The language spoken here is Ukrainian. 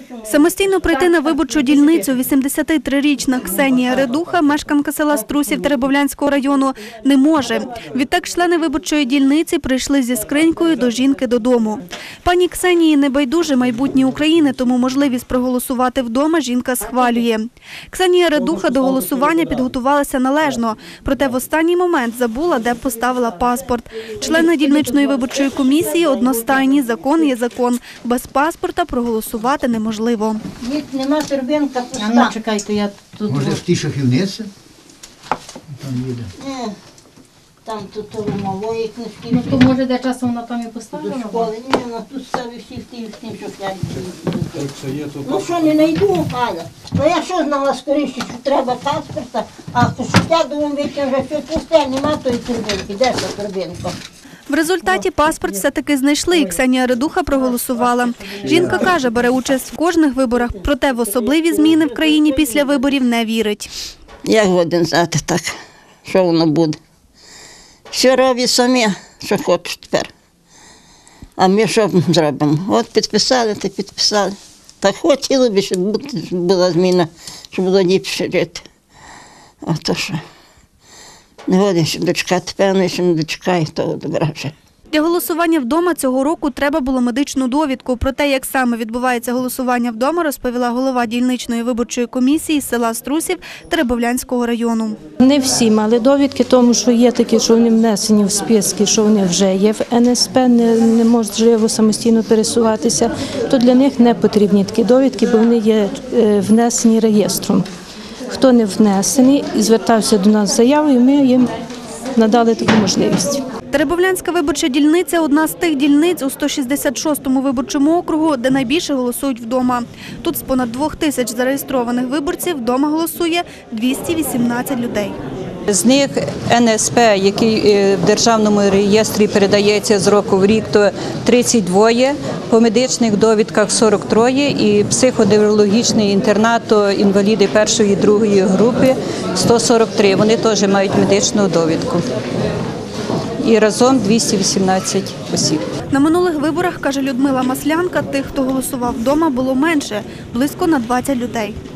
Самостійно прийти на виборчу дільницю 83-річна Ксенія Редуха, мешканка села Струсів Теребовлянського району, не може. Відтак члени виборчої дільниці прийшли зі скринькою до жінки додому. Пані Ксенії не байдуже майбутнє України, тому можливість проголосувати вдома жінка схвалює. Ксенія Редуха до голосування підготувалася належно, проте в останній момент забула, де поставила паспорт. Члени дільничної виборчої комісії одностайні, закон є закон. Без паспорта проголосувати неможливо. Нема торбинка пуста. А ну чекайте, я тут. Може в ті шахівниці? Там їде. Там тут малої книжки. Ну, то може де часом вона там і До поставила? школи. Ні, ну тут ставлю всі в тім шухляді. Ну що, не знайду, Галя? Ну я що знала скоріше, що треба паспорта, а в шухлядовому віці вже все пусте, нема тої торбинки. Де та торбинка? В результаті паспорт все-таки знайшли, і Ксенія Редуха проголосувала. Жінка каже, бере участь в кожних виборах, проте в особливі зміни в країні після виборів не вірить. Як годин знати так, що воно буде? Все роблять самі, що хочуть тепер. А ми що зробимо? От підписали, та підписали. Так хотіли б, щоб була зміна, щоб було ліпше жити. А то що? Не годин, щоб дочекати, певно, що не дочекає того добра вже. Для голосування вдома цього року треба було медичну довідку. Про те, як саме відбувається голосування вдома, розповіла голова дільничної виборчої комісії села Струсів Теребовлянського району. Не всі мали довідки, тому що є такі, що вони внесені в списки, що вони вже є в НСП, неможливо самостійно пересуватися, то для них не потрібні такі довідки, бо вони є внесені реєстром. Хто не внесений і звертався до нас з заявою, ми їм надали таку можливість. Теребовлянська виборча дільниця – одна з тих дільниць у 166-му виборчому округу, де найбільше голосують вдома. Тут з понад 2000 зареєстрованих виборців вдома голосує 218 людей. З них НСП, який в державному реєстрі передається з року в рік, то 32, по медичних довідках 43 і психодеврологічний інтернат, то інваліди першої і другої групи 143. Вони теж мають медичну довідку. І разом 218 осіб. На минулих виборах, каже Людмила Маслянка, тих, хто голосував вдома, було менше – близько на 20 людей.